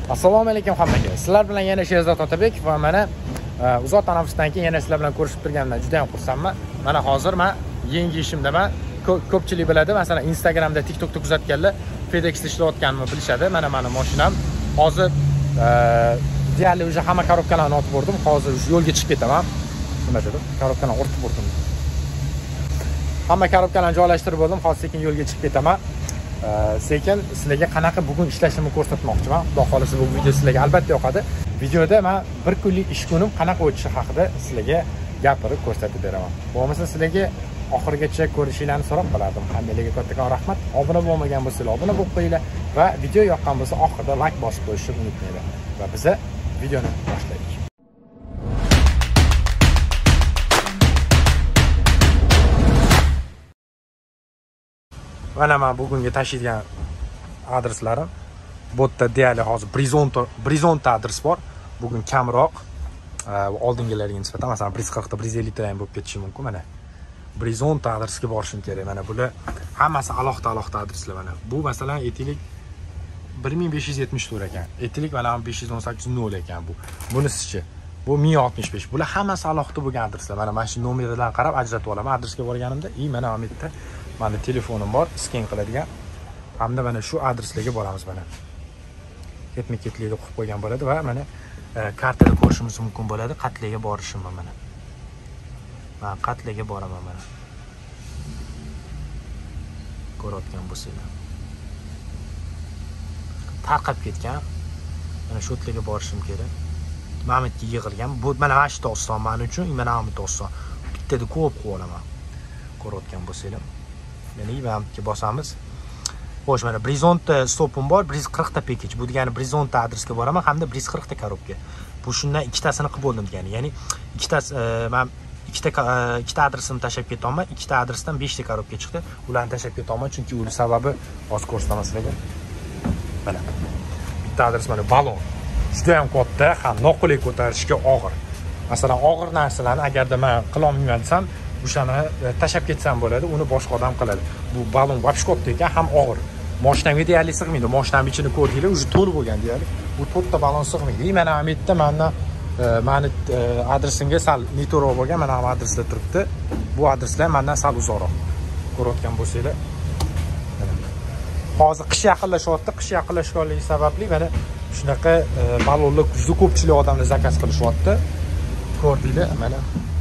Assalomu alaykum hammaga. Sizlar bilan yana Sherzod Otabek va mana uzoq tanaffusdan keyin yana sizlar bilan ko'rishib turganimdan juda ham xursandman. Mana hozir men yangi ishimdaman. Ko'pchilik biladi, masalan Instagramda, TikTokda kuzatganlar FedExda ishlayotganimni bilishadi. Mana meni mashinam hozir deyarli уже hamma korobkalarni otib bordim. Hozir yo'lga chiqib ketaman. Nima dedim? Korobkalarni ortib bordim. Hamma korobkalarni joylashtirib bo'ldim. Hozir sekin yo'lga chiqib ketaman. Sekin sizlarga qanaqa bugun ishlashimni ko'rsatmoqchiman. Xudo xolisa bu video sizlarga albatta yoqadi. Videoda men bir kunlik ish kunim qanaqa o'tishi haqida sizlarga gapirib ko'rsatib beraman. Bo'lmasa sizlarga oxirigacha ko'rishingizni so'rab qolardim. Hammalarga kattakon rahmat. Obuna bo'lmagan bo'lsangiz obuna bo'lib qo'yinglar va video yoqqan bo'lsa oxirida like bosib qo'yishni unutmanglar. Va biz videoni boshlaylik. Mana men bugungi tashiydigan adreslarim bu yerda deyarli hozir Brizonta adres bor. Bugun kamroq oldingilariga nisbatan masalan 140 ta 150 ta ham bo'lib ketishi mumkin. Mana Brizonta adresga borishim kerak. Mana bular hammasi alohida adreslar. Mana bu masalan aytaylik 1574 ekan. Aytaylik mana 518 ekan bu. Bunisichi bu 1065. Bular hammasi alohida bo'lgan adreslar. Mana shu nomerlarni qarab ajratib olaman adresga borganimda. Mana bu yerda mani telefonim bor, sken qiladigan. Hamda mana shu adreslarga boramiz mana. Ketma-ketlikda qo'yib qo'ygan bo'ladi va mana kartada ko'rishimiz mumkin bo'ladi. Qatlarga borishim mana. Men qatlarga boraman mana. Ko'rayotgan bo'lsanglar. Tarqab ketgan. Mana shu yerlarga borishim kerak. Mamatga yig'ilgan. Bu mana shu oson men uchun, mana bu oson. Bittada ko'p qilib olaman. Ko'rayotgan bo'lsanglar. Mana ivamga bosamiz. Xo'sh, mana Brizonta stopim bor, 140 ta package. Bu degani Brizonta adresga boraman hamda 140 ta korobka. Bu shundan ikkitasini qilib bo'ldim degani. Ya'ni ikkitasi men ikkita adresini tashlab ketaman. Ikkita adresdan 5 ta korobka chiqdi. Ularni tashlab ketaman chunki uning sababi hozir ko'rsataman sizlarga. Mana bitta adres mana balon. Juda ham katta, ham noqulay ko'tarishga og'ir. Masalan, og'ir narsalarni agarda men qila olmayman desam, o'shani tashab ketsam bo'ladi, uni boshqa odam qiladi. Bu balon вообще katta ekan, ham og'ir. Mashinamga deyarli sig'maydi. Mashinamning ichini ko'rdinglar, уже to'lib bo'lgan deyarli. Bu to'rtta balon sig'maydi. Mana bu yerda meni adresimga sal neto'g'ri bo'lgan, mana bu adreslar turibdi. Bu adreslar mendan sal uzoqroq. Ko'rayotgan bo'lsanglar. Hozir qish yaqinlashyapti. Qish yaqinlashganligi sababli mana shunaqa balonlar juda ko'pchilik odamlar zakaz qilishyapti. Ko'rdinglar, mana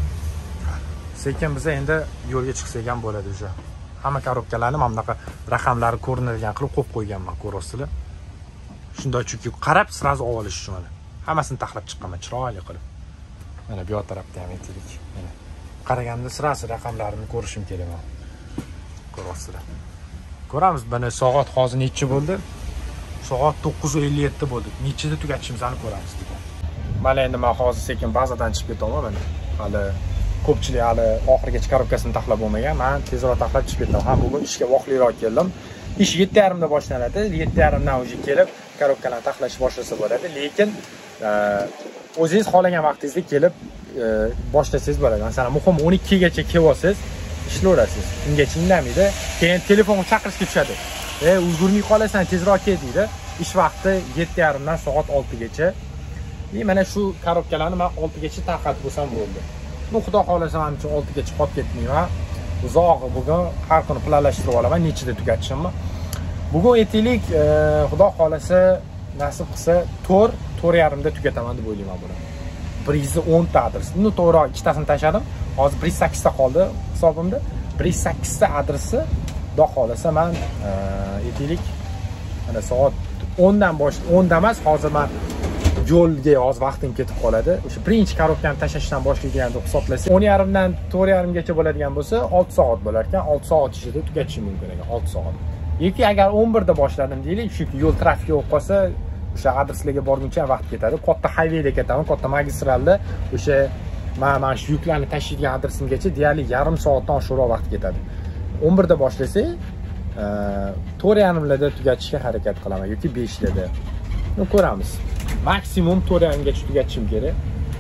sekin biz endi yo'lga chiqsak ham bo'ladi o'sha. Hamma korobkalarni mana bunaqa raqamlari ko'rinadigan qilib qo'yib qo'yganman, ko'rasizlar. Shunday chunki qarab sirazi olish uchun mana. Hammasini taxlab chiqqanman chiroyli qilib. Mana bu tarafda ham aytaylik. Mana qaraganda sirazi raqamlarini ko'rishim kerak men. Ko'rasizlar. Ko'ramiz, mana soat hozir necha bo'ldi? Soat 9:57 bo'ldi. Nechida tugatishimizni ko'ramiz degan. Mana endi men hozir sekin bazadan chiqib ketaman mana. Hali ko'pchilik hali oxirigacha korobkasini taxlab bo'lmagan. Men tezroq taxlab chiqib ketaman. Ham bugun ishga vaqtliroq keldim. Ish 7:30 da boshlanadi. 7:30 dan o'zi kelib korobkalarni taxlash boshlasa bo'ladi. Lekin o'zingiz xohlagan vaqtingizda kelib boshlasangiz bo'ladi. Masalan, muhim 12 gacha kelib olsangiz, ishlayverasiz. Ungacha indamaydi. Keyin telefonga chaqirishga tushadi. Ulgurmay qolasan, tezroq kel deydi. Ish vaqti 7:30 dan soat 6 gacha. Mana shu korobkalarni men 6 gacha tarqatib bo'lsam bo'ldi. Bu xudo xolasa men uchun 6 gacha qolib ketmayman. Uzoq bugun har kuni planlashtirib olaman, nechida tugatishimni. Bugun aytaylik, xudo xolasa nasib qilsa 4:30 da tugataman deb o'ylayman buni. 110 ta adres. Uni to'g'ri ikkitasini tashladim. Hozir 108 ta qoldi hisobimda. 108 ta adresi xudo xolasa men aytaylik mana soat 10 dan 10 da emas, hozir men yo'lga hozir vaqtim ketib qoladi. O'sha birinchi korobkani tashashdan boshlaydigan deb hisoblasak, 10:30 dan 4:30 gacha bo'ladigan bo'lsa, 6 soat bo'lar ekan. 6 soat ichida tugatishim mumkin ekan, 6 soat. Yoki agar 11 da boshladim deylik, chunki yo'l trafiki bo'lib qolsa, o'sha adreslarga borguncha vaqt ketadi. Katta highwayda ketaman, katta magistralda o'sha men shu yuklarni tashiydigan adresimgacha deyarli yarim soatdan oshiqroq vaqt ketadi. 11 da boshlasak, 4:30 da tugatishga harakat qilaman yoki 5 da. Ko'ramiz. Maksimum 4:30 gacha tugatishim kerak.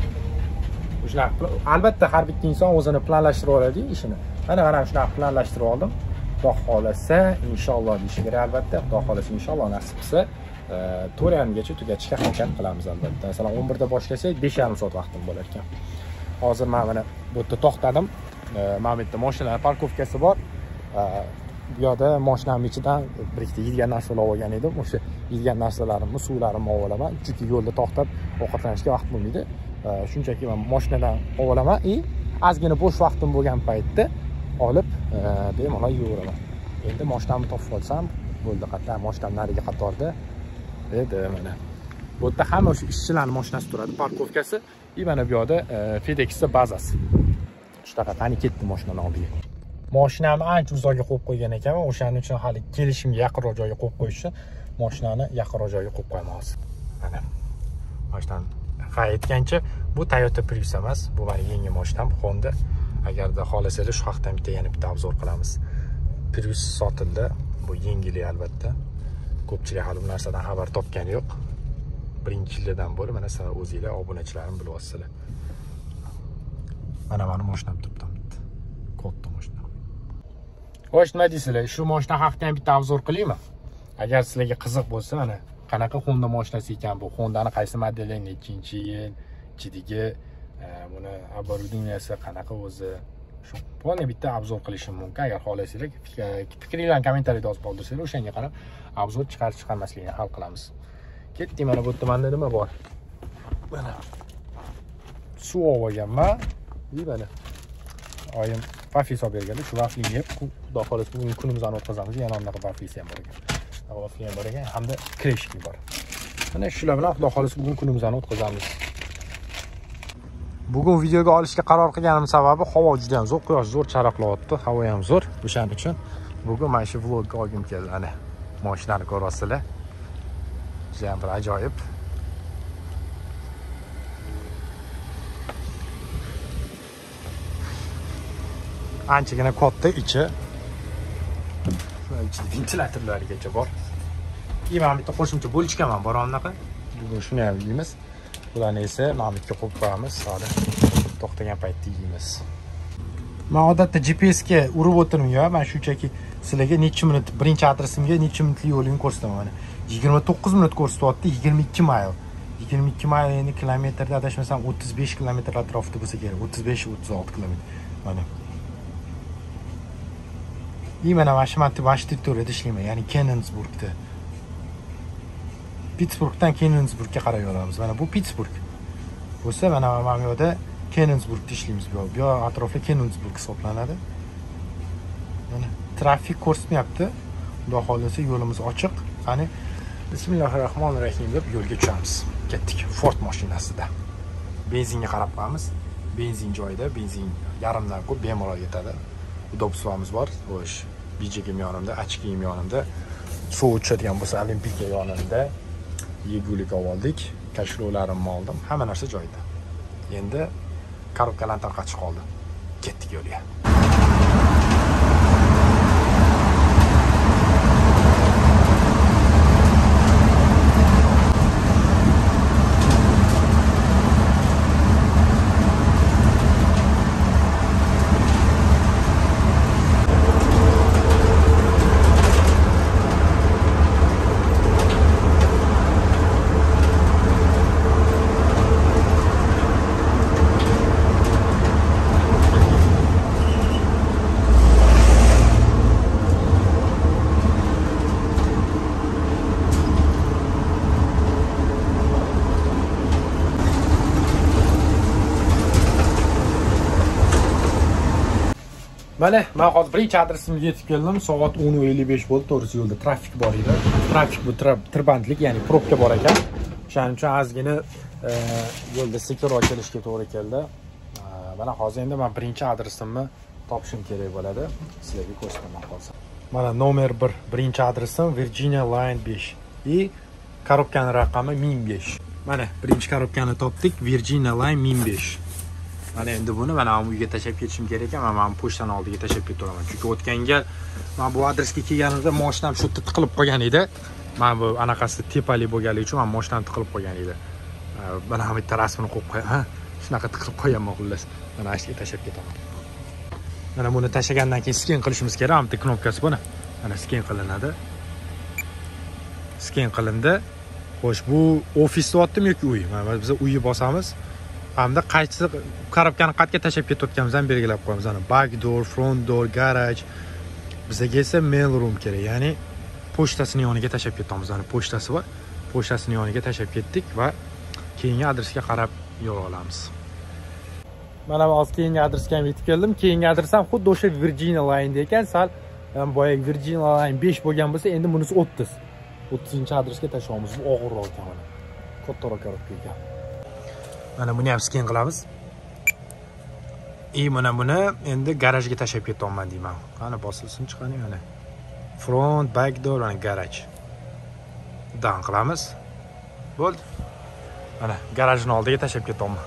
Shunaqa albatta har bitta inson o'zini planlashtirib oladi ishini. Mana shunaqa planlashtirib oldim. Xudo xolasa inshaalloh deyishim kerak albatta. Xudo xolasa inshaalloh nasib qilsa 4:30gacha tugatishga harakat qilamiz albatta. Masalan 11 da boshlasak 5,5 soat vaqtim bo'lar ekan. Hozir men mana bu yerda to'xtadim. Mana bu yerda mashinalar parkovkasi bor. Bu yerda mashinam ichidan bir ikkita yeydigan narsalar olgan edim. O'sha yeydigan narsalarimni, suvlarimni olaman. Chunki yo'lda to'xtab ovqatlanishga vaqt bo'lmaydi. Shunchaki men mashinadan olaman ozgina bo'sh vaqtim bo'lgan paytda olib bemalol yuraveraman. Endi mashinamni topib olsam bo'ldi. Qatlar mashinam nariga qatorda edi mana. Bu yerda hamma o'sha ishchilarning mashinasi turadi, parkovkasi. Mana bu yerda FedEx'ning bazasi. Shunaqa tani ketdi mashinaning oldiga. Mashinamni ancha uzoqga qo'yib qo'ygan ekanman. O'shaning uchun hali kelishimga yaqinroq joyga qo'yib qo'yish uchun mashinani yaqinroq joyga qo'yib qo'yaman hozir. Mana. Mashinani aytgancha bu Toyota Prius emas, bu meni yangi mashinam Honda. Agarda xohlasanglar shu haqda yana bitta obzor qilamiz. Prius sotildi. Bu yengili albatta. Ko'pchilik hali bu narsadan xabar topgani yo'q. Birinchi yildan beri mana sizlar o'zingizlar obunachilarim bilyapsizlar. Mana mashinam turibdi. Katta mashina. Xo'sh, nima deysizlar? Shu mashina haqida ham bitta obzor qilaymi? Agar sizlarga qiziq bo'lsa, mana qanaqa Honda mashinasi ekan bu, Hondani qaysi modeli, nechinchi yil, ichidagi buni оборудованияsi qanaqa o'zi, shu polni bitta obzor qilishim mumkin. Agar xohlasanglar, fikringlarni kommentariyada yozib qoldirsanglar, o'shanga qarab obzor chiqarmasligini hal qilamiz. Ketdik, mana bu yerda menda nima bor? Mana suv olganman. Mana oyim vafli solib berganlar, shu vaflini yeb, xudo xolasa bugun kunimizni o'tkazamiz. Yana unaqa vaflisi ham bor ekan. Vafli ham bor ekan, hamda kreshki bor. Mana shular bilan xudo xolasa bugun kunimizni o'tkazamiz. Bugun videoga olishga qaror qilganim sababi havo juda ham zo'r, quyosh zo'r charaqlayapti, havo ham zo'r. O'shaning uchun bugun mana shu vlogga olgim keldi. Ana mashinani ko'rasizlar. Juda ham bir ajoyib. Anchagina katta ichi. Ichida ventilyatorlargacha bor. Mana bitta qo'shimcha bo'lishgan ham bor anaqa. Bugun shuni ham yeymiz. Bularni esa mana bitta qo'yib qo'yamiz, hozir to'xtagan paytda yeymiz. Men odatda GPS ga urib o'tirmayman. Men shunchaki sizlarga necha minut, birinchi adresimga necha minutlik yo'lini ko'rsataman. Mana 29 minut ko'rsatyapti, 22 mayl. 22 mayl endi kilometrda adashmasam 35 kilometr atrofida bo'lsa kerak. 35-36 kilometr. Mana mana Vashingtonda ishlayman, ya'ni Kenensburgda. Pittsburgdan Kenensburgga qarab yoramiz. Mana bu Pittsburg. Bo'lsa, mana bu yerda Kenensburgda ishlaymiz. Bu atrofda Kenensburg hisoblanadi. Mana trafik ko'rsatmayapti. Xudo xolasa yo'limiz ochiq. Qani Bismillahirrohmanirrohim deb yo'lga tushamiz. Ketdik. Ford mashinasida. Benzinga qarab qo'yamiz. Benzin joyida, benzin yarimdan ko'p bemalol yetadi. Udobstvamiz bor. Xo'sh, bijigim yonimda, achkiyim yonimda. Suv ichadigan bo'lsa, olimpika yonimda. Yegulik oldik, kashlovlarimni oldim. Hamma narsa joyida. Endi korobkalarni tarqatish qoldi. Ketdik yo'lga. Mana men hozir birinchi adresimga yetib keldim. Soat 10:55 bo'ldi. To'g'risi yo'lda trafik bor edi. Trafik bu tirbandlik, ya'ni probka bor ekan. O'shaning uchun ozgina yo'lda sekinroq kelishga to'g'ri keldi. Mana hozir endi men birinchi adresimni topishim kerak bo'ladi. Sizlarga ko'rsataman hozir. Mana nomer 1, birinchi adresim Virginia Line 5 и korobkaning raqami 1005. Mana birinchi korobkani topdik, Virginia Line 1005. Mana endi buni mana bu uyga tashab ketishim kerak ekan. Men pochtani oldiga tashab ketaman. Chunki o'tganga men bu adresga kelganimda mashinam shu yerda tiqilib qolgan edi. Men bu anaqasi tepali bo'lganligi uchun men mashinam tiqilib qolgan edi. Mana bu bitta rasmini qo'yib qo'yaman. Shunaqa tiqilib qolganman xullas. Mana ashga tashab ketaman. Mana buni tashagandan keyin sken qilishimiz kerak. Bitta knopkasi buni. Mana sken qilinadi. Sken qilindi. Xo'sh, bu ofis deyaptimi yoki uy? Mana biz uyni bosamiz. Hamda qaysi korobkani qayerga tashlab ketayotganimizni ham belgilab qo'yamiz. Ana back door, front door, garage. Bizga esa mail room kerak, ya'ni pochtasini yoniga tashlab ketamiz. Ana pochtasi bor. Pochtasini yoniga tashlab ketdik va keyingi adresga qarab yo'l olamiz. Mana hozir keyingi adresga ham yetib keldim. Keyingi adres ham xuddi o'sha Virginia Line ekan. Sal boyagi Virginia Line 5 bo'lgan bo'lsa, endi bunisi 30. 30-adresga tashlaymiz. Bu og'irroq ekan mana. Kattaroq korobka ekan. Mana buni ham sken qilamiz. Mana buni endi garajga tashlab ketaman deyman. Qani bosilsin chiqani mana. Front, back door va garaj. Dan qilamiz. Bo'ldi. Mana garajning oldiga tashlab ketaman.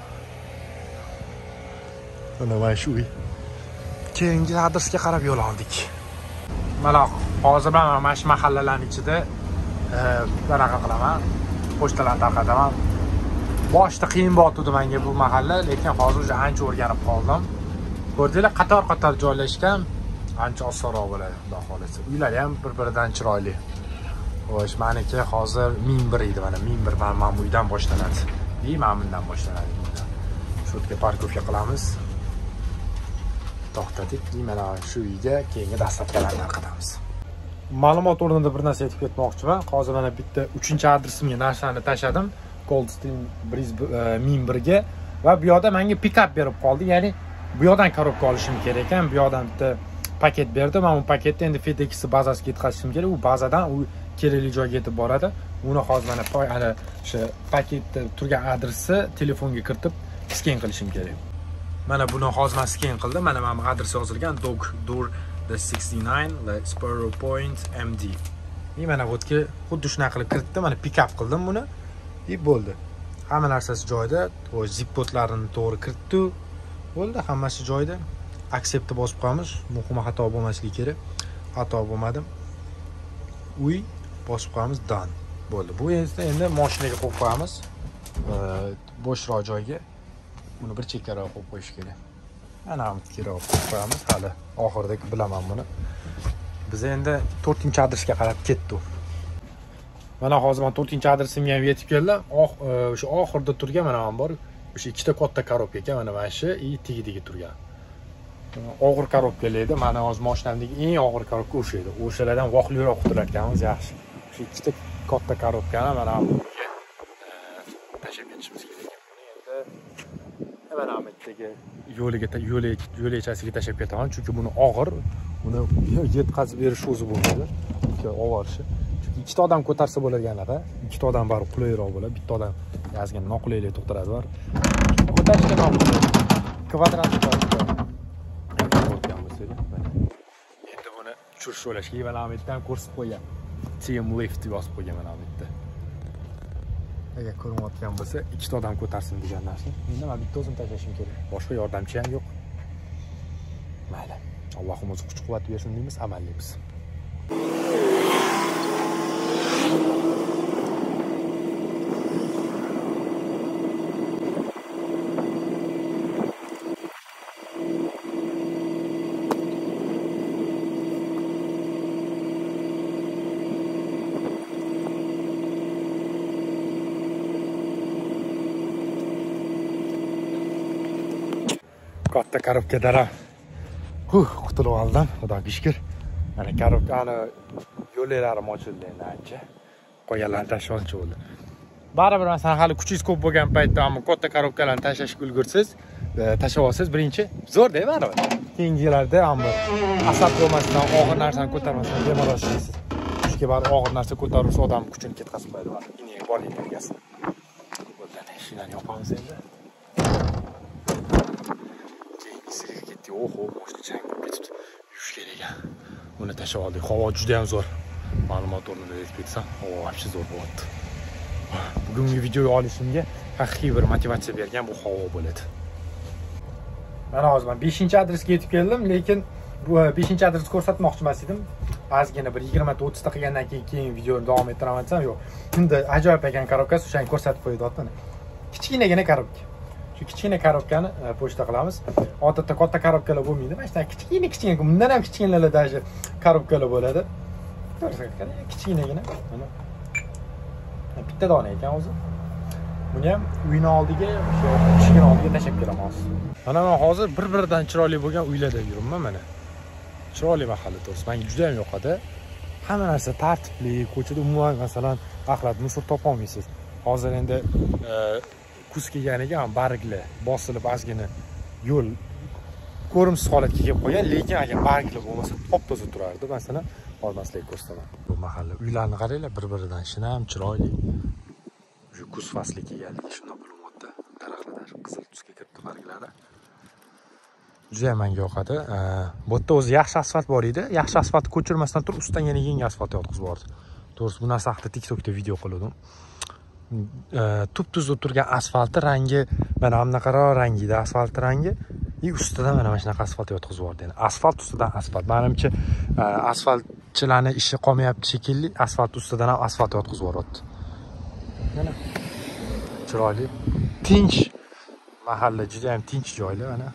Mana shu uy. Keyingi adresga qarab yo'l oldik. Mana hozir mana shu mahallalarning ichida qanaqa qilaman? Pochtalarni tarqataman. Boshda qiyin bo'ldi menga bu mahalla, lekin hozir o'zi ancha o'rganib qoldim. Ko'rdinglar, qator joylashgan, ancha osonroq bo'ladi, xudo xolasa. Uylari ham bir-biridan chiroyli. Xo'sh, meniki hozir 1001 edi, mana 1001 mana bu uydan boshlanadi. Mana bundan boshlanadi. Shu yerga parkovka qilamiz. To'xtadik. Mana shu uyga keyingi dastlabkilarni tarqatamiz. Ma'lumot o'rnida bir narsa aytib ketmoqchiman. Hozir mana bitta 3-adresimga narsani tashladim. Coldstream Brisbane 1001 ga va bu yoqda menga pick-up berib qoldi. Ya'ni bu yoqdan korobka olishim kerak ekan. Bu yoqdan bitta paket berdi. Men bu paketni endi FedEx bazasiga yetkazishim kerak. U bazadan u kerakli joyga yetib boradi. Uni hozir mana ana o'sha paketda turgan adresni telefonga kiritib sken qilishim kerak. Mana buni hozir men sken qildim. Mana men adres yozilgan Dog Door the 69 the Sparrow Point MD. Mana bu yerga xuddi shunaqa qilib kiritdim. Mana pick-up qildim buni. Bo'ldi. Hamma narsasi joyida. O zip kodlarini to'g'ri kiritdi. Bo'ldi, hammasi joyida. Acceptni bosib qo'yamiz. Muhim xato bo'lmasligi kerak. Xato bo'lmadi. Uy bosib qo'yamiz. Done. Bo'ldi. Bu endi mashinaga qo'yib qo'yamiz. Bo'shroq joyga. Buni bir chekkaroq qo'yib qo'yish kerak. Mana ham kerak qo'yib qo'yamiz. Hali oxirida bilaman buni. Biz endi 4-adresga qarab ketdik. Mana hozir men 4-adresimga ham yetib keldim. O'sha oxirida turgan mana ham bor. O'sha ikkita katta korobka ekan, mana shu tigi turgan. Og'ir korobkalar edi. Mana hozir mashinamdagi eng og'ir korobka o'sha edi. O'shalardan voqliroq turar ekanmiz, yaxshi. Shu ikkita katta korobkani mana bu tashib ketishimiz kerak. Endi mana bu yo'liga yo'lechasiga tashib ketaman, chunki buni og'ir, buni yetkazib berish o'zi bo'ladi. Og'irishi. Ikkita odam ko'tarsa bo'lganida, ikkita odam bari qulayroq bo'ladi. Bitta odam yozgan noqulaylik tug'diradi bor. Ko'tarishga noqulay. Kvadratni endi buni tushirish o'ylashga mana bu yerdan ko'rsatib qo'ygan. Team lift deb yozib qo'ygan mana bu yerda. Agar ko'rinayotgan bo'lsa, ikkita odam ko'tarsin degan narsa. Endi men bitta o'zim tashlashim kerak. Boshqa yordamchi ham yo'q. Mayli. Allohim o'zi kuch-quvvat bersin deymiz, amallaymiz. Katta korobkadan qutulib oldim, xudoga shukr. Mana korobkani yo'llarim ochildi endi ancha. Qo'yganlarni tashlashchi bo'ldi. Baribir masalan hali kuchingiz ko'p bo'lgan paytda ham katta korobkalarni tashlashga ulgursiz, tashlab olsangiz birinchi zo'rda baribir. Keyingi yillarda ham asab bo'lmasdan og'ir narsani ko'tarmasdan bemalol ishlaysiz. Chunki baribir og'ir narsa ko'tarsa odam kuchini ketkazib qo'yadi. Iniga bor energiyasi. Bo'ldi, shundan yopamiz endi. Oho, moshina chang ketibdi. Yuvish kerak ekan. Buni tashlab oldik. Havo juda ham zo'r. Ma'lumot o'rnida aytib ketsam, havo вообще zo'r bo'lyapti. Bugungi videoni olishimga haqiqiy bir motivatsiya bergan bu havo bo'ladi. Mana hozir men 5-adresga yetib keldim, lekin bu 5-adresni ko'rsatmoqchi emas edim. Ozgina bir 20-30 ta qilgandan keyin videoni davom ettiraman desam, yo'q. Endi ajoyib ekan korobkasi, o'shani ko'rsatib qo'ydim. Kichkinagina korobka. Shu kichkina korobkani pochta qilamiz. Odatda katta korobkalar bo'lmaydi. Mana shunday kichkina, bundan ham kichkinalar даже korobkalar bo'ladi. Kichkinagina. Mana Bitta dona ekan o'zi. Buni ham uyning oldiga, o'sha eshigini oldiga tashlab kelaman hozir. Mana men hozir bir-biridan chiroyli bo'lgan uylarda yuribman mana. Chiroyli mahalla to'g'risi. Menga juda ham yoqadi. Hamma narsa tartibli, ko'chada umuman masalan axlat musor topa olmaysiz. Hozir endi kuz kelganiga ham bargli bosilib ozgina yo'l ko'rimsiz holatga kelib qolgan, lekin agar bargli bo'lmasa top-toza turardi. Masalan, hozir sizlarga ko'rsataman. Bu mahalla uylarni qaranglar, bir-biridan shinam chiroyli. Shu kuz fasli kelganligi shunday bo'lyapti. Daraxtlar qizil tusga kiribdi barglari. Juda ham menga yoqadi. Bu yerda o'zi yaxshi asfalt bor edi. Yaxshi asfaltni ko'chirmasdan turib, ustidan yana yangi asfalt yotqizib yubordi. To'g'risi bu narsa haqida TikTokda video qildim. Tup-tuz turgan asfaltni rangi mana bunaqaroq rangida asfalt rangi, ustidan mana shunaqa asfalt yotqizib yubordi. Yani asfalt ustidan asfalt. Menimcha asfaltchilarning ishi qolmayapti shekilli, asfalt ustidan ham asfalt yotqizib yuboryapti. Mana chiroyli, tinch mahalla, juda ham tinch joylar mana.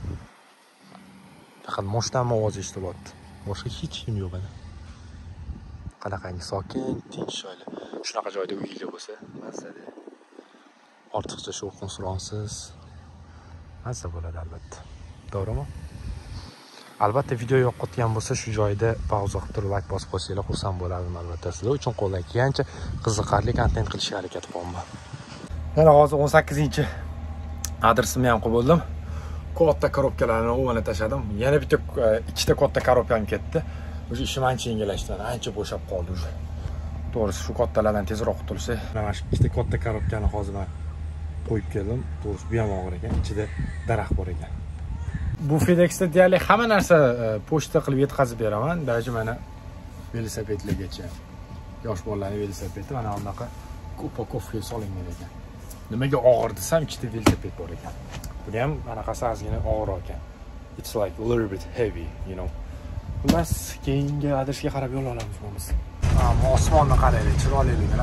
Faqat moshdan ovozi eshitilyapti. Boshqa hech kim yo'q mana. Qanaqangi sokin, tinch joylar. Shunaqa joyda uyinglar bo'lsa, mazali. Ortiqcha shovqin-suronsiz mazza bo'ladi albatta. To'g'rimi? Albatta video yoqayotgan bo'lsa, shu joyda pauza qilib turib like bosib qo'ysanglar xursand bo'lardim albatta. Sizlar uchun qo'ldan kelgancha qiziqarli kontent qilishga harakat qilaman. Mana hozir 18-chi adresimni ham qilib bo'ldim. Katta korobkalarni o'vana tashladim. Yana bitta ikkita katta korobkam ketdi. O'sha ishim ancha yengillashdi. Ancha bo'shab qoldi o'sha. To'g'risi shu kattalardan tezroq qutulsa, mana shu ikkita katta korobkani hozir men qo'yib keldim. To'g'risi bu ham og'ir ekan, ichida daraxt bor ekan. Bu FedExda deyarli hamma narsa pochta qilib yetkazib beraman. Даже mana velosipedlargacha. Yosh bolalarning velosipedi mana bunaqa upakovka solingan ekan. Nimaga og'ir desam, ichida velosiped bor ekan. Bu ham anaqasi ozgina og'ir ekan. It's like a little bit heavy, you know. Biz keyingi adresga qarab yo'l olamiz biz. Osmonni qaraylik, chiroyliligini.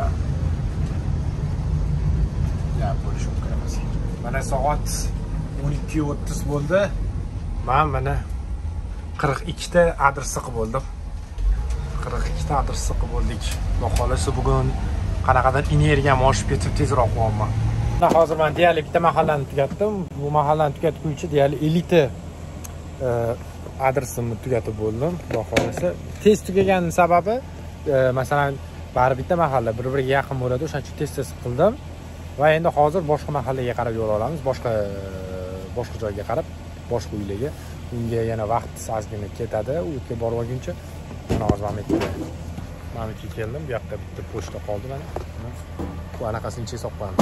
Ya bo'lish mumkin emas. Mana soat 12:30 bo'ldi. Men mana 42 ta adresni qilib bo'ldim. 42 ta adresni qilib bo'ldik. Xudo xolasa bugun qanaqadir energiyam oshib ketib tezroq qilaman. Hozir men deyarli bitta mahallani tugatdim. Bu mahallani tugatguncha deyarli 50 ta adresimni tugatib bo'ldim. Xudo xolasa tez tugaganining sababi masalan baribir bitta mahalla bir-biriga yaqin bo'ladi, o'shaning uchun tez qildim. Va endi hozir boshqa mahallaga qarab yo'l olamiz, boshqa joyga qarab, boshqa uylarga. Unga yana vaqt ozgina ketadi, u yerga borib olguncha mana hozir Mamikka keldim. Bu yoqda bitta pochta qoldi mana. Bu anaqasini ichiga solib qo'yamiz.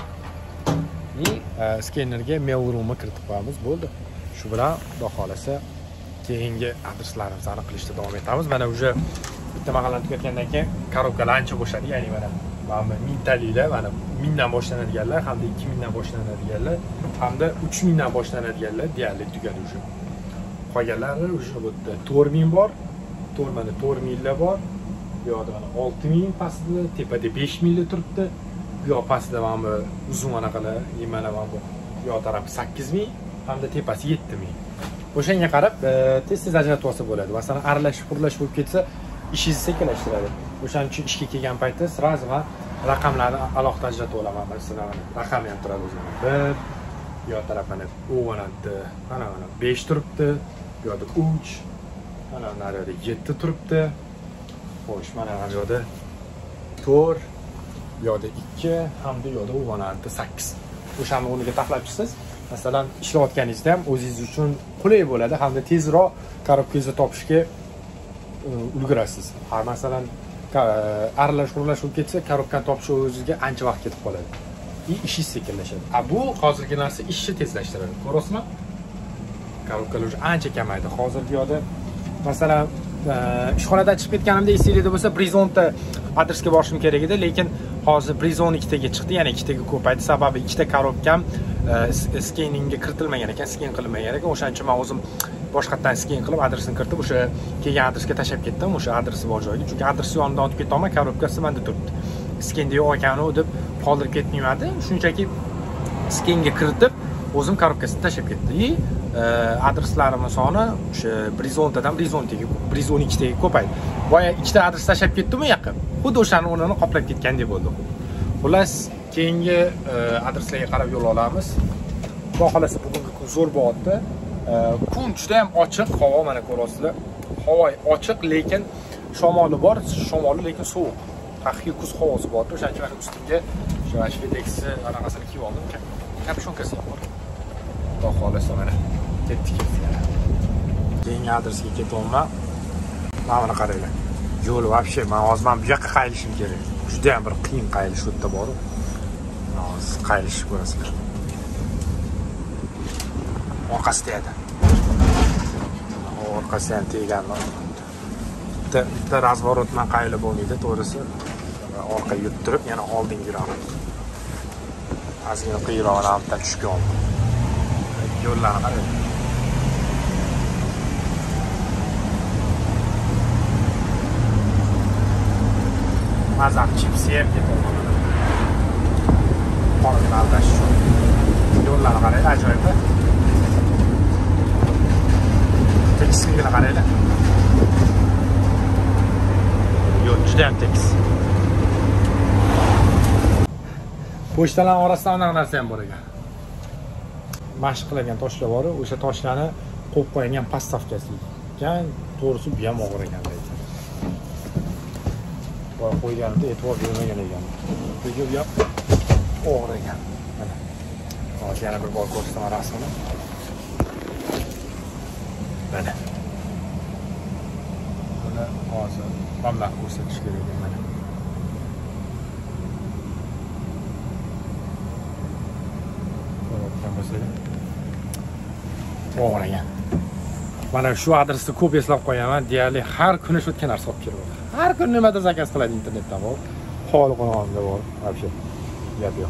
Skennerga mail room'a kiritib qo'yamiz, bo'ldi. Shu bilan xudo xolasa keyingi adreslarimizni aniqlashda davom etamiz. Mana o'sha bitta mahallani tugatgandan keyin korobkalar ancha bo'shadi, ya'ni mana mingtaliklar, mana 1000 dan boshlanadiganlar, hamda 2000 dan boshlanadiganlar, hamda 3000 dan boshlanadiganlar deyarli tugadi o'sha. Qolganlari o'sha bu yerda 4000 bor, mana 4000lar bor. Bu yoqda mana 6000 pastida, tepada 5000 turibdi. Bu yoq pastida mana uzun anaqalar, mana bu yoq tarafi 8000, hamda tepasi 7000. O'shanga qarab tez ajratib olsa bo'ladi. Masalan, aralash-qurlash bo'lib ketsa, ishingizni sekinlashtiradi. O'shaning uchun ishga kelgan paytda sразу men raqamlarni alohida ajratib olaman. Masalan, raqami ham turadi o'zini. 1, bu yoq taraf mana o'g'anadi, mana 5 turibdi, bu yoqda 3, mana naryoqda 7 turibdi. Xo'sh, mana bu yoqda 4, bu yoqda 2, hamda bu yoqda o'g'anadi 8. O'shani o'rniga taxlab chiqsiz. Masalan, ishlayotganingizda ham o'zingiz uchun qulay bo'ladi, hamda tezroq korobkangizni topishga ulgurasiz. Masalan, aralash-qurlash bo'lib ketsa, korobkani topish o'zingizga ancha vaqt ketib qoladi. Ishingiz sekinlashadi. Bu hozirgi narsa ishni tezlashtiradi. Ko'rasizmi? Korobkalar ancha kamaydi. Hozir bu yoqda masalan, ishxonadan chiqib ketganimda esingizda bo'lsa, Brizonta adresga borishim kerak edi, lekin hozir Brizon 2 taga chiqdi, ya'ni 2 taga ko'paydi. Sababi 2 ta korobkam skenningga kiritilmagan ekan, sken qilinmagan ekan. O'shaning uchun men o'zim boshqatdan sken qilib adresini kiritib, o'sha kelgan adresga tashlab ketdim, o'sha adresi bor joyga. Chunki adresi yonidan o'tib ketolmay, korobkasi menda turibdi. Skenda yo'q ekani deb qoldirib ketmayapti. Shunchaki skenga kiritib, o'zim korobkasini tashlab ketdi. Adreslarimiz soni o'sha Brizontadan Brizon 2 taga ko'paydi. Boya ikkita adres tashlab ketdim-mi yaqin. Xuddi o'shaning o'rnini qoplab ketgandek bo'ldi. Xullas, keyingi adreslarga qarab yo'l olamiz. Xudo xolasa bugungi kun zo'r bo'lyapti. Kun juda ham ochiq, havo mana ko'rasizlar. Havo ochiq, lekin shamoli bor, shamoli lekin sovuq. Haqiqiy kuz havosi bor. O'shaning uchun men ustimga shu Ashvedeksni anaqasini kiyib oldim. Kapshonkasi ham bor. Xudo xolasa mana ketdik. Keyingi adresga ketyapman. Mana buni qaranglar. Yo'l вообще, men hozir bu yoqqa qaylishim kerak. Juda ham bir qiyin qaylish o'tda bor. Hozir qaylish ko'rasizlar. Orqasida edi. Orqasi ham teganmi? Bitta razvorotman qaylib bo'lmaydi, to'g'risi. Orqaga yuttirib, yana oldinga yuraman. Ozgina qiyroqdan ham tushgan. Yo'llarni qarang. Mazaq chipsi ham ketadi. Qorinni aldash uchun. Yo'llarni qarang, ajoyib. Tekisligini qaranglar. Yo'l juda ham tekis. Pochtalar orasida anaqa narsa ham bor ekan. Mashq qilgan toshlar bor, o'sha toshlarni qo'yib qo'ygan pastavkasi ekan. To'g'risi bu ham og'ir ekan deydi. Boy qo'yganimda e'tibor bermagan ekan. Lekin bu ham og'ir ekan. Mana. Hozir yana bir bor ko'rsataman rasmini. Mana. Buni hozir qanday ko'rsatish kerak mana. O'g'ragan. Mana shu adresni ko'p eslab qo'yaman. Deyarli har kuni shu yerga narsa olib kelaman. Har kuni nimadir zakaz qiladi internetdan bor. Hol qononda bor. Вообще. Gap yo'q.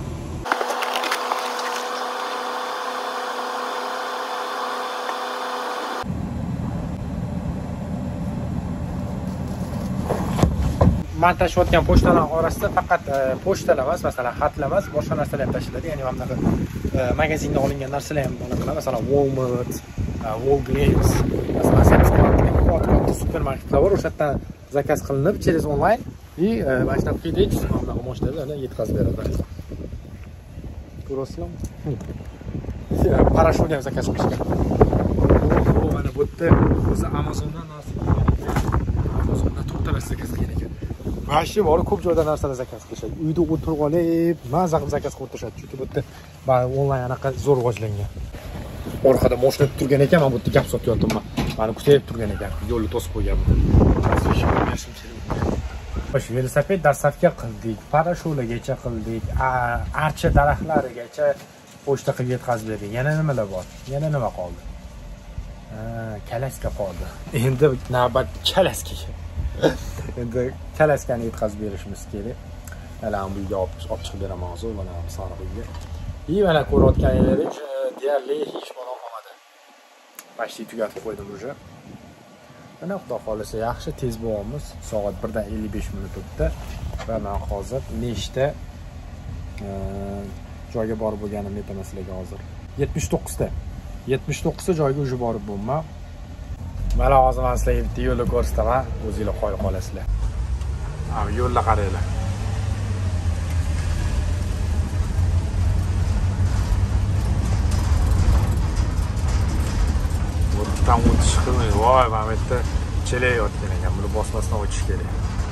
Men tashlayotgan pochtalar orasida faqat pochtalar emas, masalan, xatlar emas, boshqa narsalar ham tashiladi. Ya'ni mana bunaqa magazindan olingan narsalar ham bor. Masalan, Walmart, Walgreens, masalan, supermarketlar bor. O'shadan zakaz qilinib, через onlayn и mana shunaqa quyidagi bunaqa moshinalarni yetkazib beradi. Ko'rasizlarmi? Parashut ham zakaz qilishgan. Mana bu yerda o'zi Amazondan narsa Amazondan to'xtalasiz zakaz qilgan ekan. Vashi bor, ko'p joyda narsalar zakaz qilishadi. Uyda o'tirib olib, maza qilib zakaz qilib o'tirishadi. Chunki bu yerda onlayn anaqa zo'r rivojlangan. Orqada mashina turgan ekan, men bu yerda gap sotyapman. Meni kutib turgan ekan. Yo'lni to'sib qo'yganman. Shu velosiped dastavka qildik, parashutlargacha qildik, archa daraxtlarigacha pochta qilib yetkazib berdik. Yana nimalar bor? Yana nima qoldi? Kalaska qoldi. Endi navbat kalaskaga. Endi kalaskani yetkazib berishimiz kerak. Mana bu uyga olib chiqib beraman hozir, mana bu sariq uyga. Mana ko'rayotganingizdek, deyarli hech balo qolmadi. Почти tugatib qo'ydim уже. Mana xudo xolasa yaxshi tez bo'lyapmiz. Soat 1:55 o'tdi va men hozir nechta joyga borib bo'lganimni aytaman sizlarga hozir. 79 ta. 79 ta joyga уже borib bo'lman. Mana hozir men sizlarga bitta yo'lni ko'rsataman, o'zingizlar qo'yib qolasizlar. Mana yo'lni qaranglar. Buradan o'tish qilmay, voy, mana bu yerda chelayotgan ekan. Buni bosmasdan o'tish kerak.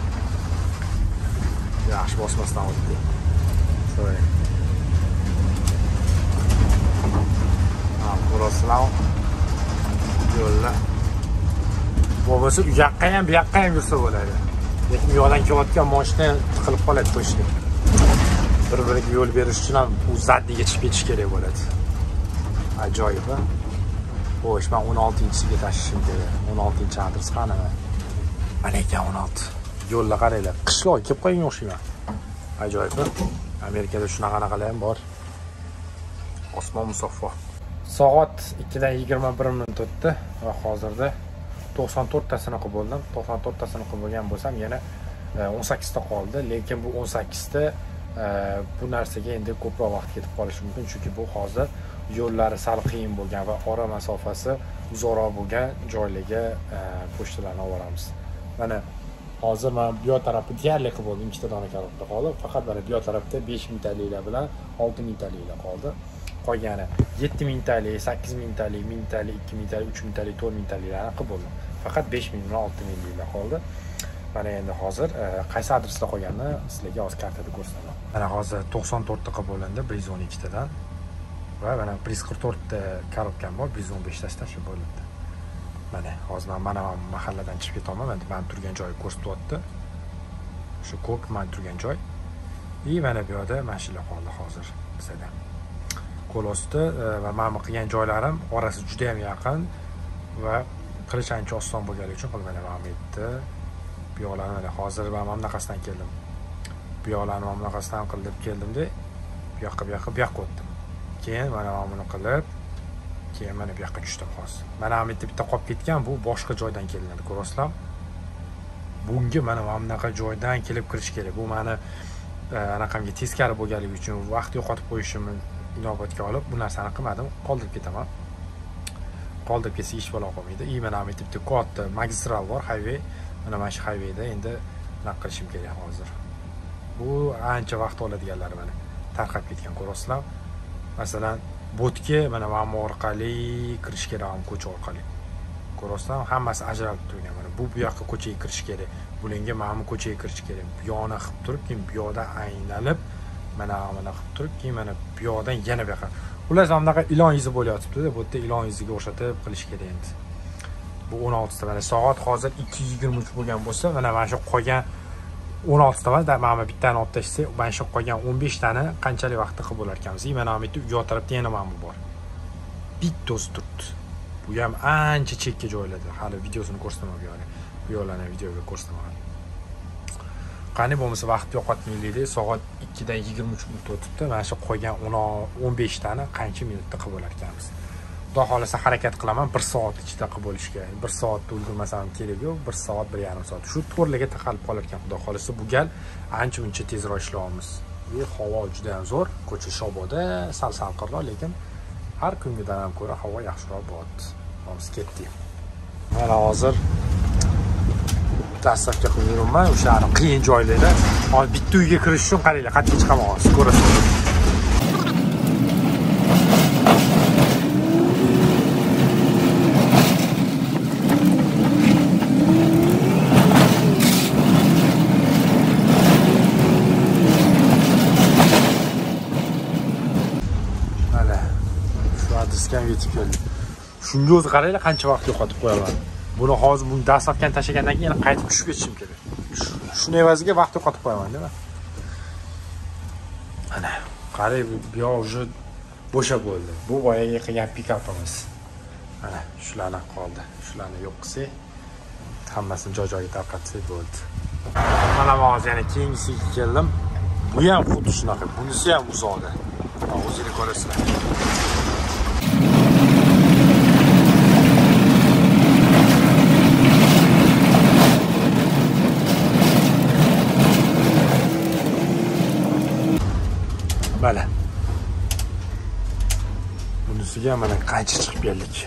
Yaxshi bosmasdan o'tdi. So'ray. Buraslar yo'llar. Bo'lmasa u yoqqa ham, bu yoqqa ham yursa bo'ladi. Lekin u yoqdan kelayotgan mashina tiqilib qoladi qo'shni. Bir-biriga yo'l berish uchun ham u zaddiga chiqib ketish kerak bo'ladi. Ajoyib, ha? Xo'sh, men 16-siga tashishim kerak. 16-adres qani? Mana ekan 16. Yo'llar qaranglar. Qishloq kelib qo'ygan o'xshayman. Ajoyib, ha? Amerikada shunaqa-naqalar ham bor. Osmon musaffo. Soat 2:21 o'tdi va hozirda 94 tasini qilib bo'ldim. 94 tasini qilib bo'lgan bo'lsam, yana 18 ta qoldi. Lekin bu 18 ta bu narsaga endi ko'proq vaqt ketib qolishi mumkin, chunki bu hozir yo'llari sal qiyin bo'lgan va ora masofasi uzoqroq bo'lgan joylarga pochtalarni olib boramiz. Mana hozir men bu yoq tarafni deyarli qilib bo'ldim, ikkita dona korobka qoldi. Faqat mana bu yoq tarafda 5000 taliklar bilan 6000 taliklar qoldi. Qolgani 7000 talik, 8000 talik, 1000 talik, 2000 talik, 3000 talik, 4000 taliklarni qilib bo'ldim. Faqat 5000 bilan 6000 taliklar qoldi. Mana endi hozir qaysi adresda qolganini sizlarga hozir kartada ko'rsataman. Mana hozir 94 ta qilib bo'lindi 112 tadan. Va mana 144 ta korobkam bor, 115 tasi tashlab bo'lindi. Mana hozir mana mahalladan chiqib ketaman. Men turgan joyni ko'rsatyapti. Shu ko'k men turgan joy. Mana bu yerda mashina qoldi hozir bizda. Qo'l osti va men qilgan joylarim orasi juda ham yaqin va qilish ancha oson bo'lganligi uchun qilib bermayapti. Bu yo'llarni mana hozir men bunaqasidan keldim. Bu yo'llarni men bunaqasidan qilib keldimda, bu yoqqa o'tdim. Keyin mana buni qilib, keyin mana bu yoqqa tushdim hozir. Mana bu bitta qolib ketgan, bu boshqa joydan kelinadi, ko'rasizlar. Bunga mana bunaqa joydan kelib kirish kerak. Bu meni anaqamga teskari bo'lganligi uchun vaqt yo'qotib qo'yishimni inobatga olib, bu narsani qilmadim, qoldirib ketaman. Qoldirib ketsa ish bo'la qolmaydi. Mana bu bitta katta magistral bor, highway. Mana shu highwayda endi naq qilishim kerak hozir. Bu ancha vaqt oladiganlari mana tarqab ketgan, ko'rasizlar. Masalan, botga mana bu orqali kirish kerak, ham ko'cha orqali. Ko'rasizlar, hammasi ajralib turgan. Mana bu yoqqa ko'chaga kirish kerak. Bularga mana bu ko'chaga kirish kerak. Bu yoqni qilib turib, keyin bu yoqdan aylanib, mana qilib turib, keyin mana bu yoqdan yana bu yoqqa. Ular bunaqa ilon izi bo'layotibdi-da, bu yerda ilon iziga o'xshatib qilish kerak endi. Bu 16 ta, mana soat hozir 2:23 bo'lgan bo'lsa, mana shu qolgan 16 ta da mana bittani olib tashlasak, mana shu qolgan 15 tani qanchalik vaqtda qilib bo'lar ekanmiz. Mana bu yerda uyoq tarafda yana mana bu bor. Bitta turibdi. Bu ham ancha chekka joyladi. Hali videosini ko'rsatmagan. Bu yo'llarni videoga ko'rsatmagan. Qani bo'lmasa vaqt yo'qotmaylik, soat 2dan 23 minut o'tibdi. Mana shu qolgan 15 tani qancha minutda qilib bo'lar ekanmiz. Xudo xolasa harakat qilaman 1 soat ichida qilib bo'lishga. 1 soatda ulgurmasam kerak yo'q, 1 soat, 1,5 soat. Shu to'rlarga taqalib qolar ekan, xudo xolasa bu gal ancha-muncha tezroq ishlaymiz. Bu havo juda ham zo'r, ko'cha shoboda, sal-salqinroq, lekin har kungidan ham ko'ra havo yaxshiroq bo'ladi. Biz ketdik. Mana hozir dastlabki qilib yuribman, o'sha qiyin joylarda. Hozir bitta uyga kirish uchun qaranglar, qatga chiqaman hozir, ko'rasiz. Yetib keldi. Shunga o'zi qaranglar, qancha vaqt yo'qotib qo'yaman. Buni hozir buni dastlabdan tashlagandan keyin qaytib tushib ketishim kerak. Shuni evaziga vaqt yo'qotib qo'yaman, nima? Ana, qarang, bu yoq уже bo'sha bo'ldi. Bu boyaga qilgan pikapimiz. Mana shularni qoldi. Shularni yo'q qilsak, hammasini joy-joyiga tarqatsak bo'ldi. Mana hozir yana keyingisiga keldim. Bu ham xuddi shunaqa. Bunisi ham uzoqda. O'zingizlar ko'rasizlar. Mana. Bunisiga mana qancha chiqib keldik.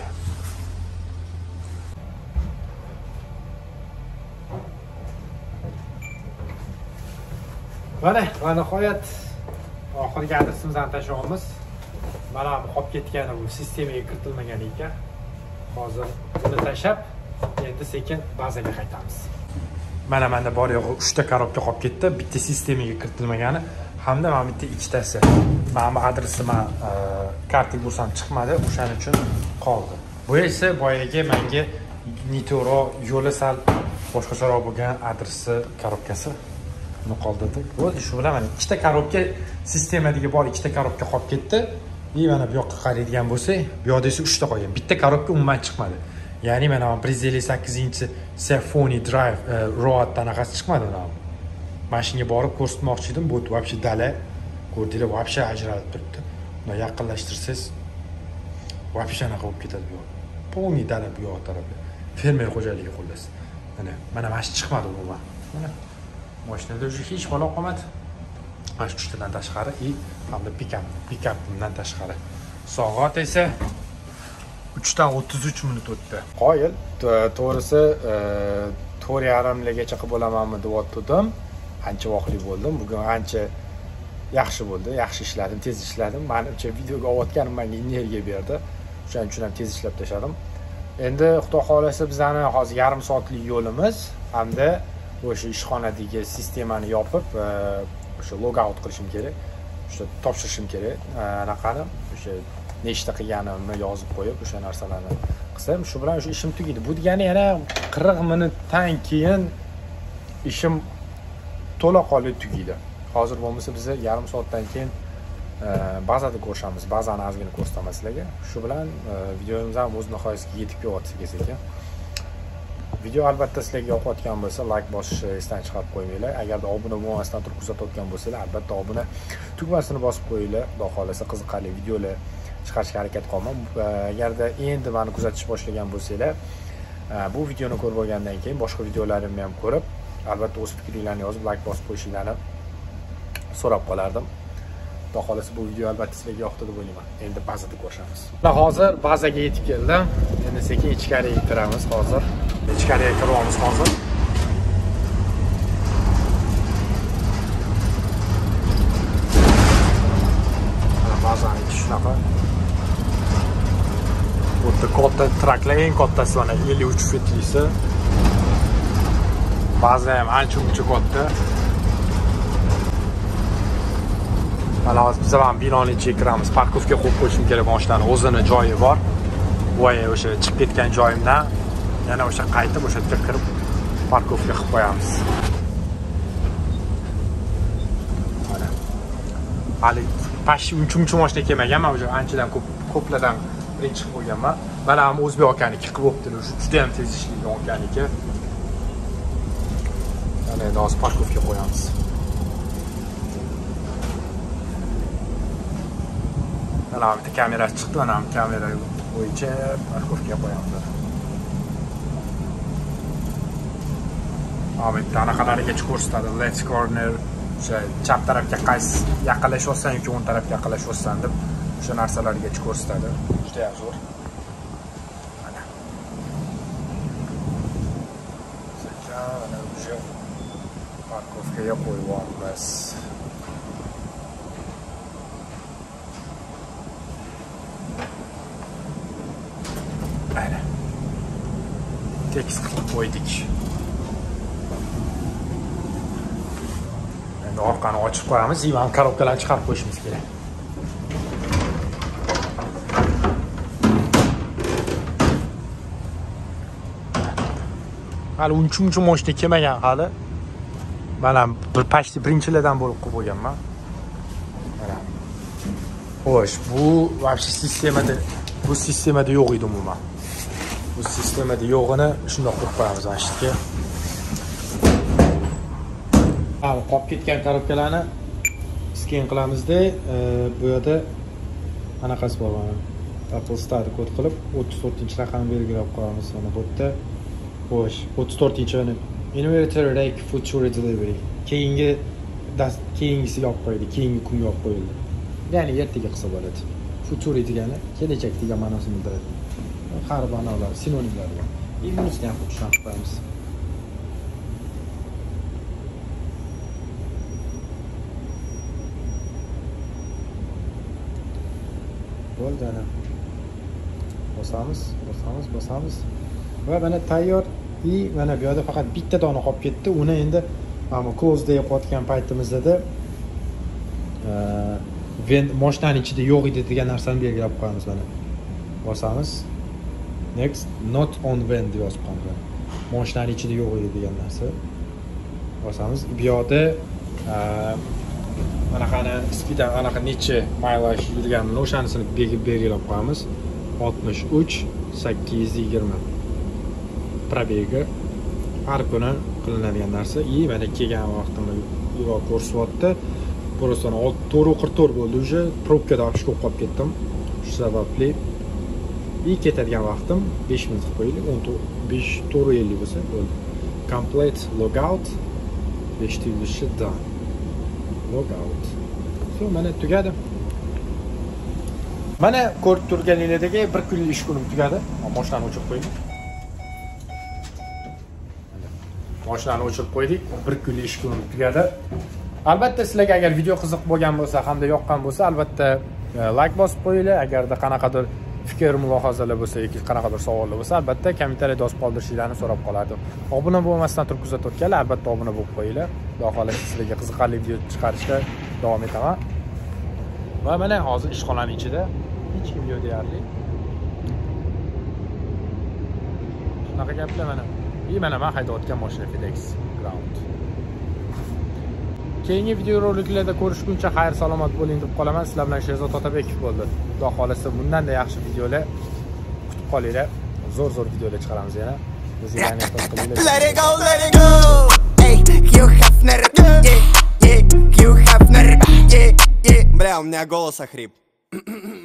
Mana nihoyat oxirgi adresimizni tashlaymiz. Mana bu qolib ketgani bu sistemaga kiritilmagan ekan. Hozir buni tashlab, endi sekin bazaga qaytamiz. Mana menda bor yo'q 3 ta korobka qolib ketdi, bitta sistemaga kiritilmagani. Hamda mana bitta ikkitasi. Mana bu adresni men kartaga ursam chiqmadi, o'shaning uchun qoldi. Bu esa boyaga menga Nitoro yo'li sal boshqacharoq bo'lgan adresni korobkasi. Buni qoldirdik. O'zi shu bilan mana ikkita korobka sistemadagi bor, ikkita korobka qolib ketdi. Mana bu yoqqa qaraydigan bo'lsak, bu yoqda esa 3 ta qolgan. Bitta korobka umuman chiqmadi. Ya'ni mana Braziliya 8-Symphony Drive Road anaqasi chiqmadi mana. Mashinaga borib ko'rsatmoqchi edim, bu вообще dala. Ko'rdinglar, вообще ajralib turibdi. Buni yaqinlashtirsangiz вообще anaqa bo'lib ketadi bu yoq. Полный dala bu yoq tarafda. Fermer xo'jaligi xullas. Mana mashina chiqmadi umuman. Mana mashinada уже hech bola qolmadi. Mana shu uchtadan tashqari hamda pikapdan tashqari. Soat esa 3:33 minut o'tdi. Qoyil, to'g'risi 4,5gacha qilib bo'lamanmi deb o'tdim. Ancha vaqtli bo'ldim. Bugun ancha yaxshi bo'ldi. Yaxshi ishladim, tez ishladim. Menimcha videoga olayotganim menga energiya berdi. Shuning uchun ham tez ishlab tashladim. Endi Xudo xolasa bizani hozir yarim soatlik yo'limiz hamda o'sha ishxonadagi sistemani yopib, o'sha logout qilishim kerak. O'sha topshirishim kerak. Anaqani o'sha nechta qilganimni yozib qo'yib, o'sha narsalarni qilsam, shu bilan o'sha ishim tugaydi. Bu degani yana 40 minutdan keyin ishim to'laqonli tugaydi. Hozir bo'lmasa biz yarim soatdan keyin bazada ko'rishamiz. Bazani ozgina ko'rsataman sizlarga. Shu bilan videomiz ham o'z nihoyasiga yetib kelyapti sekin-sekin. Video albatta sizlarga yoqayotgan bo'lsa, like bosishni esdan chiqarib qo'ymanglar. Agarda obuna bo'lmasdan turib kuzatayotgan bo'lsanglar, albatta obuna tugmasini bosib qo'yinglar. Xudo xolasa qiziqarli videolar chiqarishga harakat qilaman. Agarda endi meni kuzatishni boshlagan bo'lsanglar, bu videoni ko'rib olgandan keyin boshqa videolarimni ham ko'rib, albatta o'z fikringizni yozib, like bosib qo'yishingizni so'rab qolardim. Xudo xolasa bu video albatta sizlarga yoqdi deb o'ylayman. Endi bazada ko'rishamiz. Hozir bazaga yetib keldim. Endi sekin ichkariga kiramiz hozir. Ichkariga kiryapmiz hozir. Bazani shunaqa. Bu katta traklar, eng kattasi mana 53 fetlisi. Baza ham ancha katta. Mana hozir biz ham binoning ichiga kiramiz. Parkovka qo'yib qo'yishim kerak mashinaning o'zini joyi bor. Voy, o'sha chiqib ketgan joyimdan yana o'sha qaytib o'sha yerga kirib parkovka qilib qo'yamiz. Mana. Hali pashti uncha mashina kelmagan, men o'sha anchadan ko'plardan birinchi qilib qo'yganman. Mana ham o'zbek okaniki qilib o'pdi. O'sha juda ham tez ishlaydigan okaniki. Mana endi hozir parkovka qo'yamiz. Mana bitta kamera chiqdi, mana ham kamera bo'yicha parkovka qo'yamiz. Bitta anaqalariga ko'rsatadi. Left corner, o'sha chap tarafga qaysi yaqinlashyapsan yoki o'ng tarafga yaqinlashyapsan deb o'sha narsalarga ko'rsatadi. Juda ham zo'r. Mana. Mana o'sha parkovkaga qo'yibamiz. Mana. Tekst qilib qo'ydik. Endi orqani ochib qo'yamiz, ivan korobkalarni chiqarib qo'yishimiz kerak. Hali uncha mashina kelmagan hali. Mana bir pashti birinchilardan bo'lib qo'yib qo'yganman. Mana. Xo'sh, bu вообще sistemada yo'q edi umuman. Bu sistemada yo'g'ini shundoq qo'yib qo'yamiz mana shu yerga. Qolib ketgan korobkalarni sken qilamizda, bu yerda anaqasi bor mana. Apple Store kod qilib 34-raqamni belgilab qo'yamiz. Mana bu yerda xo'sh, 34-ni Inverter Rake Future Delivery. Keyingisiga olib qo'yildi, keyingi kunga olib qo'yildi. Ya'ni ertaga qilsa bo'ladi. Future degani kelajak degan ma'nosini bildiradi. Har bir ma'nolar, sinonimlar bor. Bunisiga ham tushunib qo'yamiz. Bo'ldi ana. Bosamiz. Va mana tayyor. Mana bu yerda faqat bitta dona qolib ketdi. Uni endi mana close deyotgan paytimizda mashinaning ichida yo'q edi degan narsani belgilab qo'yamiz mana. Bosamiz. Next, not on van deb yozib qo'yamiz. Mashinaning ichida yo'q edi degan narsa. Bosamiz. Bu yerda anaqani speed anaqa necha maylaj yurganini o'shanisini belgilab qo'yamiz. 63 820 probegi har kuni qilinadigan narsa. Mana kelgan vaqtimda yo'q ko'rsatyapti. Просто 4:44 bo'ldi уже. Probkada olib chiqib qolib ketdim. Shu sababli ketadigan vaqtim 5 minut qilib qo'yaylik. 5:50 bo'lsa bo'ldi. Complete logout 5 tugilishi done. Logout. So, mana tugadi. Mana ko'rib turganingizdagi bir kunlik ish kunim tugadi. Mashinani o'chirib qo'ying. Mashinani o'chirib qo'ydik. 1 kunlik ish kuni tugadi. Albatta sizlarga agar video qiziq bo'lgan bo'lsa hamda yoqqan bo'lsa, albatta like bosib qo'yinglar. Agarda qanaqadir fikr, mulohazalar bo'lsa yoki qanaqadir savollar bo'lsa, albatta kommentariyada yozib qoldirishingizni so'rab qoladi. Obuna bo'lmasdan turib kuzatayotganlar, albatta obuna bo'lib qo'yinglar. Xudo xolasa sizlarga qiziqarli video chiqarishda davom etaman. Va mana hozir ishxonaning ichida hech kim yo'q deyarli. Shunaqa gaplar mana. Mana men haydayotgan mashina FedEx Ground. Keyingi videoroliklarda ko'rishguncha xayr salomat bo'ling deb qolaman. Sizlar bilan Sherzod Otabekov bo'ldi. Xudo xolasa bundan-da yaxshi videolar kutib qolinglar. Zo'r videolar chiqaramiz yana. O'zingizlarni ehtiyot qilinglar. Let it go. Ey, Hugh Hefner. Hugh Hefner. Бля, у меня голос охрип.